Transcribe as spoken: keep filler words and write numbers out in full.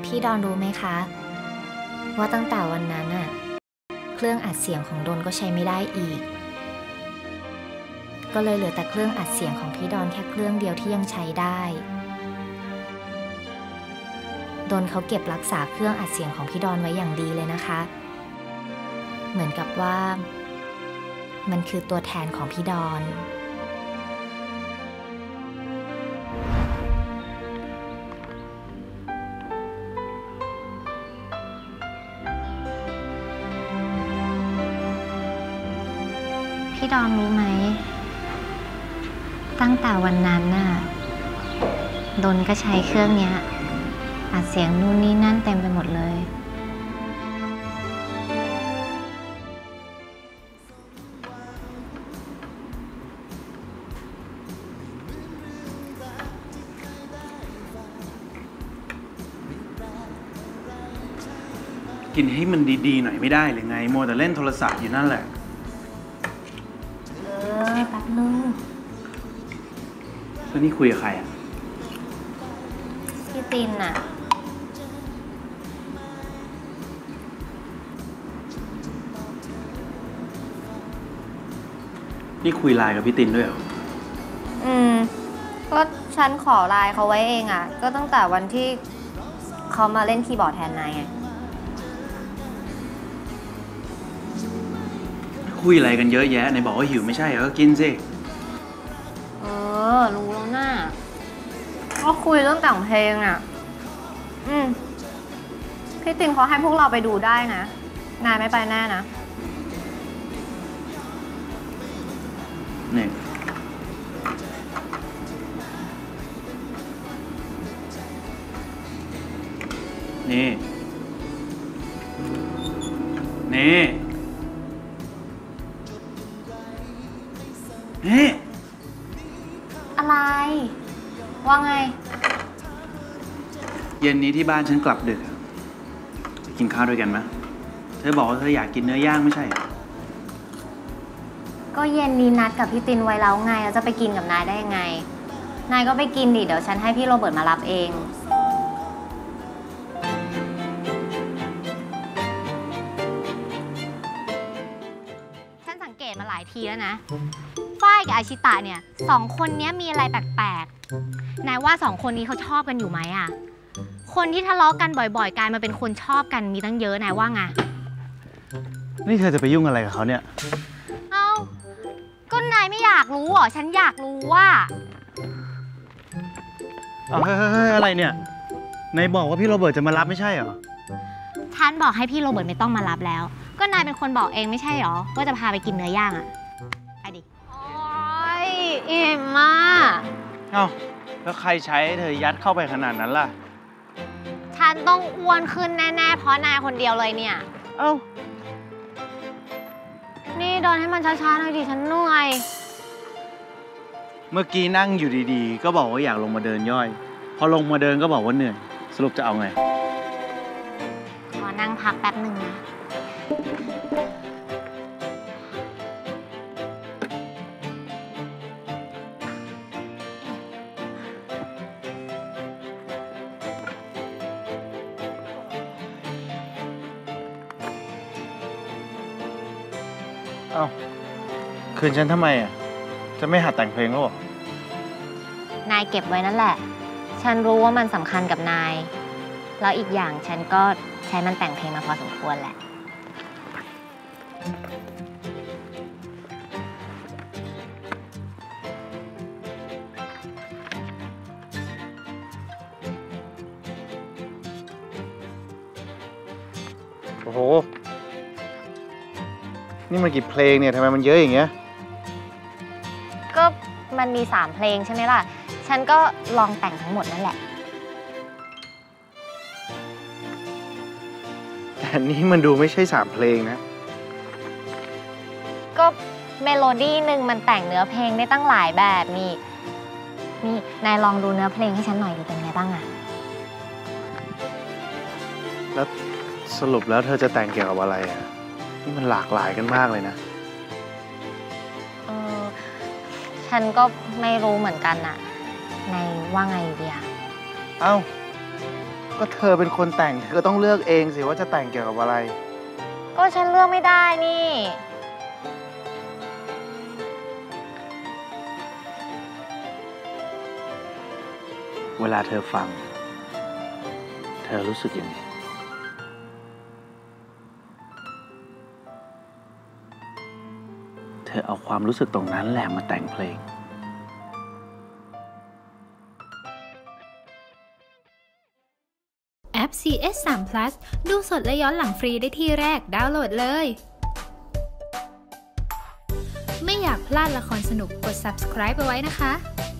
พี่ดอนรู้ไหมคะว่าตั้งแต่วันนั้นน่ะเครื่องอัดเสียงของดนก็ใช้ไม่ได้อีกก็เลยเหลือแต่เครื่องอัดเสียงของพี่ดอนแค่เครื่องเดียวที่ยังใช้ได้ดนเขาเก็บรักษาเครื่องอัดเสียงของพี่ดอนไว้อย่างดีเลยนะคะเหมือนกับว่ามันคือตัวแทนของพี่ดอนพี่ดอนรู้ไหมตั้งแต่วันนั้นน่ะดนก็ใช้เครื่องเนี้ยอัดเสียงนู่นนี่นั่นเต็มไปหมดเลยกินให้มันดีๆหน่อยไม่ได้หรือไงโมแต่เล่นโทรศัพท์อยู่นั่นแหละเออแป๊บนึงแล้วนี่คุยกับใครอ่ะพี่ตินอ่ะนี่คุยไลน์กับพี่ตินด้วยเหรออืมก็ฉันขอไลน์เขาไว้เองอ่ะก็ตั้งแต่วันที่เขามาเล่นคีย์บอร์ดแทนนายไงคุยอะไรกันเยอะแยะไหนบอกว่าหิวไม่ใช่เหรอก็กินสิเออรู้แล้วน่ะก็คุยเรื่องแต่งเพลงอ่ะอืมพี่ตินเขาให้พวกเราไปดูได้นะนายไม่ไปแน่นะนี่นี่นี่นี่อะไรว่าไงเย็นนี้ที่บ้านฉันกลับดึกจะกินข้าวด้วยกันไหมเธอบอกว่าเธออยากกินเนื้อย่างไม่ใช่เหรอก็เย็นนี้นัดกับพี่ตินไว้แล้วไงแล้วจะไปกินกับนายได้ยังไงนายก็ไปกินดิเดี๋ยวฉันให้พี่โรเบิร์ตมารับเองฉันสังเกตมาหลายทีแล้วนะฝ้ายกับอาชิตะเนี่ยสองคนนี้มีอะไรแปลกๆนายว่าสองคนนี้เขาชอบกันอยู่ไหมอะคนที่ทะเลาะกันบ่อยๆกลายมาเป็นคนชอบกันมีตั้งเยอะนายว่าไงนี่เธอจะไปยุ่งอะไรกับเขาเนี่ยเอ้าก็นายไม่อยากรู้เหรอฉันอยากรู้ว่าเอาเฮ้ยอะไรเนี่ยนายบอกว่าพี่โรเบิร์ตจะมารับไม่ใช่เหรอฉันบอกให้พี่โรเบิร์ตไม่ต้องมารับแล้วก็นายเป็นคนบอกเองไม่ใช่เหรอว่าจะพาไปกินเนื้อย่างอะไปดิโอ๊ยอิ่มมากเอ้าแล้วใครใช้เธอยัดเข้าไปขนาดนั้นล่ะฉันต้องอ้วนขึ้นแน่ๆเพราะนายคนเดียวเลยเนี่ยเอ้านี่เดินให้มันช้าๆหน่อยดิฉันเหนื่อยเมื่อกี้นั่งอยู่ดีๆก็บอกว่าอยากลงมาเดินย่อยพอลงมาเดินก็บอกว่าเหนื่อยสรุปจะเอาไงขอนั่งพักแป๊บหนึ่งนะเอ้าคืนฉันทำไมอ่ะจะไม่หัดแต่งเพลงแล้วหรอนายเก็บไว้นั่นแหละฉันรู้ว่ามันสำคัญกับนายแล้วอีกอย่างฉันก็ใช้มันแต่งเพลงมาพอสมควรแหละโอ้โหนี่มันกี่เพลงเนี่ยทำไมมันเยอะอย่างเงี้ยก็มันมีสามเพลงใช่ไหมล่ะฉันก็ลองแต่งทั้งหมดนั่นแหละแต่นี่มันดูไม่ใช่สามเพลงนะก็เมโลดี้หนึ่งมันแต่งเนื้อเพลงได้ตั้งหลายแบบนี่นี่นายลองดูเนื้อเพลงให้ฉันหน่อยดูเป็นไงบ้างอะแล้วสรุปแล้วเธอจะแต่งเกี่ยวกับอะไรอ่ะนี่มันหลากหลายกันมากเลยนะเออฉันก็ไม่รู้เหมือนกันน่ะนายว่าไงดีอะเอ้าก็เธอเป็นคนแต่งเธอก็ต้องเลือกเองสิว่าจะแต่งเกี่ยวกับอะไรก็ฉันเลือกไม่ได้นี่เวลาเธอฟัง เธอรู้สึกยังไงเธอเอาความรู้สึกตรงนั้นแหละมาแต่งเพลงแอป ซี เอส ทรี พลัส ดูสดและย้อนหลังฟรีได้ที่แรกดาวน์โหลดเลย ไม่อยากพลาดละครสนุกกด ซับสไครบ์ เอาไว้นะคะ